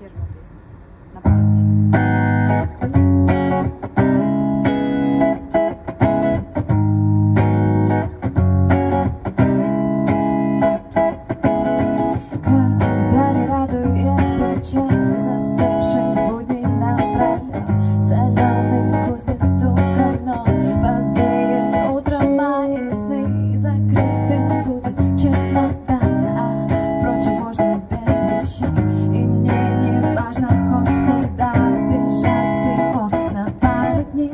Первая песня. На пару дней. Когда не радует печаль, застывший будни напролет, соленый вкус без стука вновь повеет утром мои сны. Закрытым будет чемодан, а впрочем можно без вещей. И мне не важно хоть куда сбежать всего на пару дней.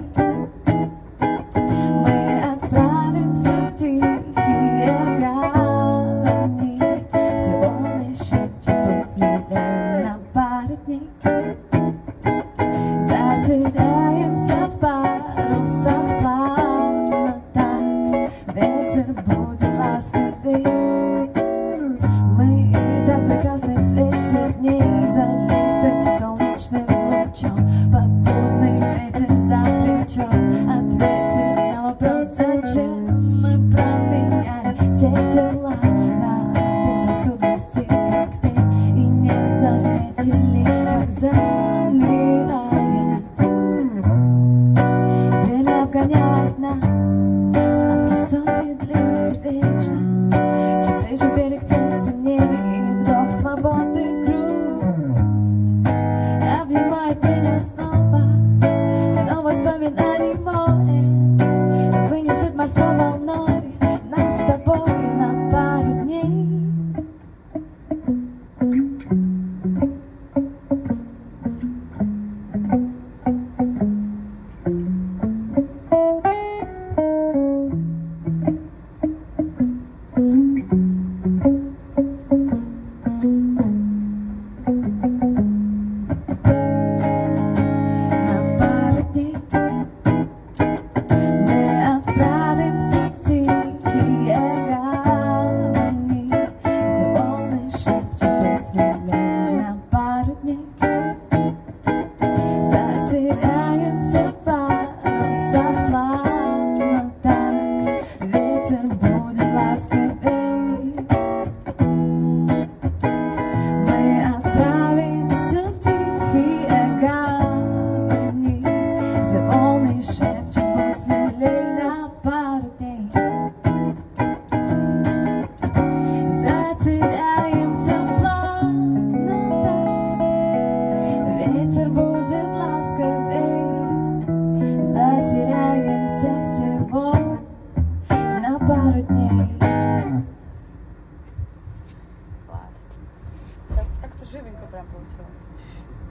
Мы отправимся в тихие гавани, где волны шепчут быть смелее на пару дней. Затеряемся в парусах плавно так, ветер будет ласковей. Мы так прекрасны в свете дней, залитых солнечным лучом. Попутный ветер за плечо ответит на вопрос, зачем мы променяли все дела на безрассудности, как ты, и не заметили, как замирает. Время обгоняет нас, сладкий сон не длится вечно. Чем ближе берег, тем ценнее вдох свободы, грусть обнимает меня снова, но воспоминаний море вынесет морской волной нас с тобой на пару дней. На пару дней мы отправимся в тихие гавани, где волны шепчут быть смелее на пару дней. Затеряемся в парусах плавно так, ветер будет ласковей. Мы отправимся в тихие гавани, где волны шепчут быть смелей на пару дней. Затеряемся плавно так, ветер будет ласковей. Затеряемся всего на пару дней. Класс. Сейчас как-то живенько прям получилось.